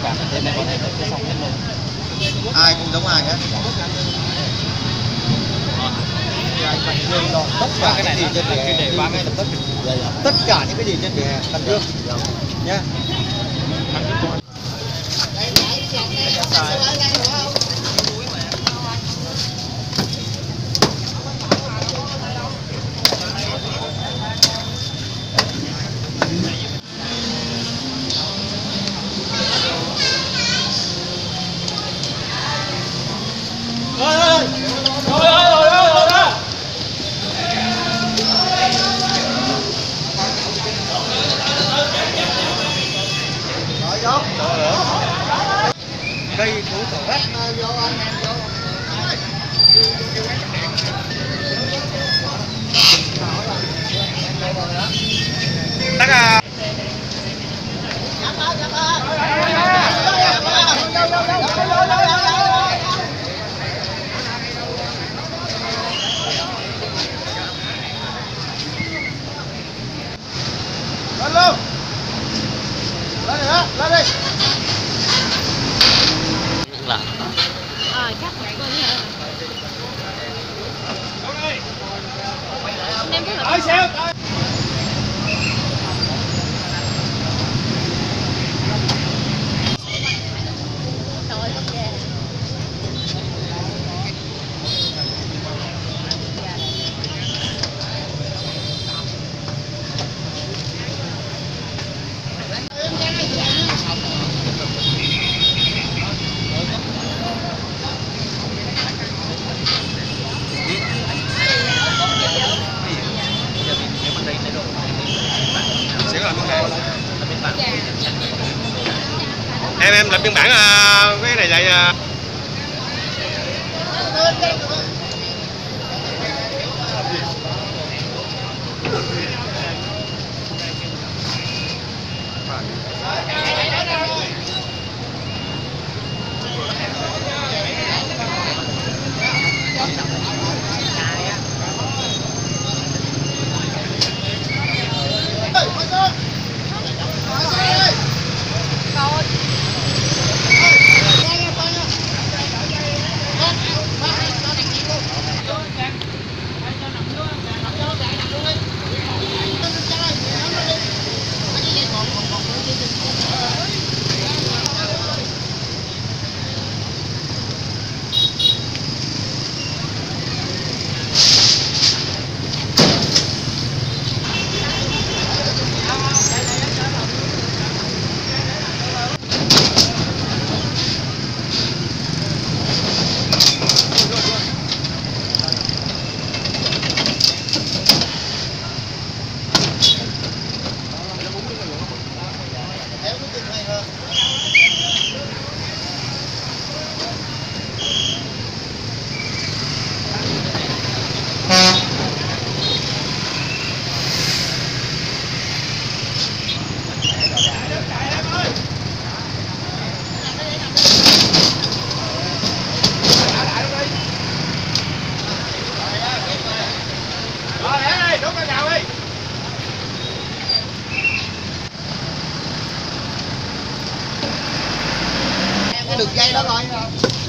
cả tên này có thể cái xong hết luôn. Ai cũng giống ai hết. Tất cả cái gì trên vỉa hè 3 mét tất cả những cái gì trên vỉa hè cần thương nhé. Cây cối thổ hết. Tắt à. Lên luôn. Lên đi đó, lên đi. Là chắc vậy coi nha. Em cái Tới xéo tới. Em lập biên bản cái này lại. Cái đường dây đó coi.